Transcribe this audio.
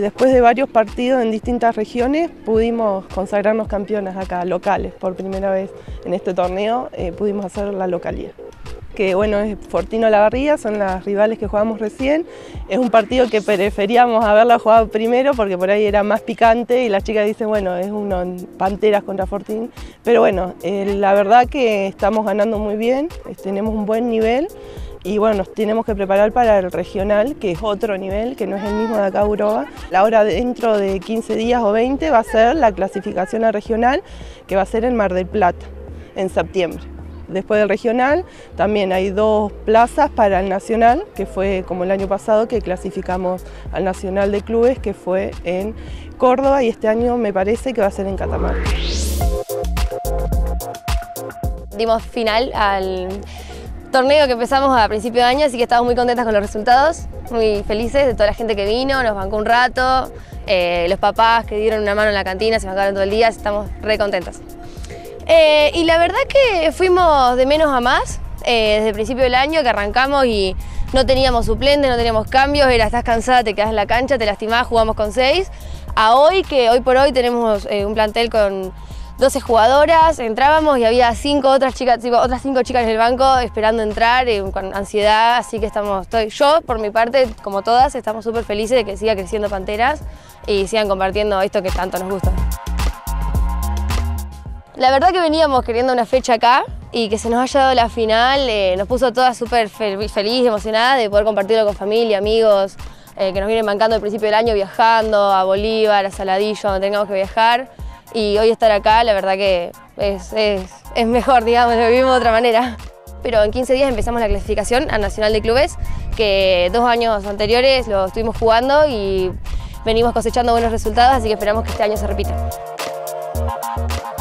después de varios partidos en distintas regiones pudimos consagrarnos campeonas acá, locales, por primera vez en este torneo pudimos hacer la localía. Que bueno, es Fortino Lavarría, son las rivales que jugamos recién. Es un partido que preferíamos haberla jugado primero porque por ahí era más picante y las chicas dicen, bueno, es uno Panteras contra Fortín. Pero bueno, la verdad que estamos ganando muy bien, tenemos un buen nivel y bueno, nos tenemos que preparar para el regional, que es otro nivel, que no es el mismo de acá Uroa. Ahora dentro de 15 días o 20 va a ser la clasificación al regional, que va a ser en Mar del Plata, en septiembre. Después del regional también hay 2 plazas para el nacional, que fue como el año pasado que clasificamos al nacional de clubes, que fue en Córdoba, y este año me parece que va a ser en Catamarca. Dimos final al torneo que empezamos a principio de año, así que estamos muy contentas con los resultados, muy felices de toda la gente que vino, nos bancó un rato, los papás que dieron una mano en la cantina, se bancaron todo el día, estamos re contentas. Y la verdad que fuimos de menos a más, desde el principio del año que arrancamos y no teníamos suplentes, no teníamos cambios, era estás cansada, te quedas en la cancha, te lastimás, jugamos con 6. A hoy, que hoy por hoy tenemos un plantel con 12 jugadoras, entrábamos y había 5 otras chicas en el banco esperando entrar con ansiedad, así que yo por mi parte, como todas, estamos súper felices de que siga creciendo Panteras y sigan compartiendo esto que tanto nos gusta. La verdad que veníamos queriendo una fecha acá y que se nos haya dado la final nos puso todas súper feliz, emocionadas de poder compartirlo con familia, amigos, que nos vienen bancando al principio del año viajando a Bolívar, a Saladillo, donde tengamos que viajar. Y hoy estar acá, la verdad que es mejor, digamos, lo vivimos de otra manera. Pero en 15 días empezamos la clasificación al Nacional de Clubes, que 2 años anteriores lo estuvimos jugando y venimos cosechando buenos resultados, así que esperamos que este año se repita.